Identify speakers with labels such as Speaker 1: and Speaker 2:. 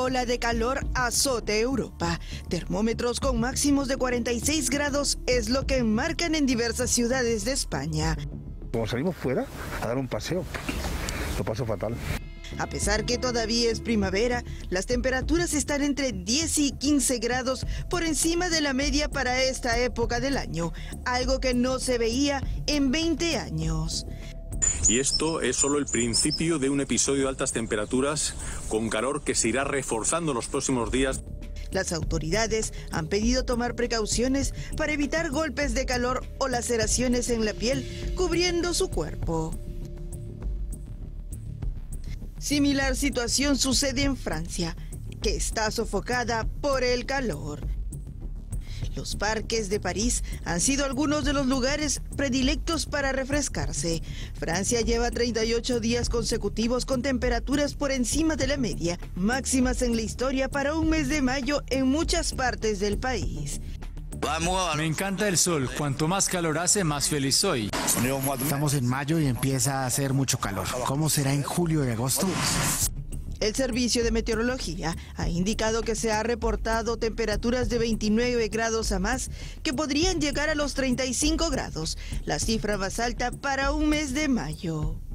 Speaker 1: Ola de calor azote Europa. Termómetros con máximos de 46 grados es lo que marcan en diversas ciudades de España.
Speaker 2: Como salimos fuera a dar un paseo, lo paso fatal.
Speaker 1: A pesar que todavía es primavera, las temperaturas están entre 10 y 15 grados por encima de la media para esta época del año, algo que no se veía en 20 años.
Speaker 3: Y esto es solo el principio de un episodio de altas temperaturas con calor que se irá reforzando en los próximos días.
Speaker 1: Las autoridades han pedido tomar precauciones para evitar golpes de calor o laceraciones en la piel, cubriendo su cuerpo. Similar situación sucede en Francia, que está sofocada por el calor. Los parques de París han sido algunos de los lugares predilectos para refrescarse. Francia lleva 38 días consecutivos con temperaturas por encima de la media, máximas en la historia para un mes de mayo en muchas partes del país.
Speaker 4: Me encanta el sol. Cuanto más calor hace, más feliz soy.
Speaker 5: Estamos en mayo y empieza a hacer mucho calor. ¿Cómo será en julio y agosto?
Speaker 1: El Servicio de Meteorología ha indicado que se ha reportado temperaturas de 29 grados a más que podrían llegar a los 35 grados, la cifra más alta para un mes de mayo.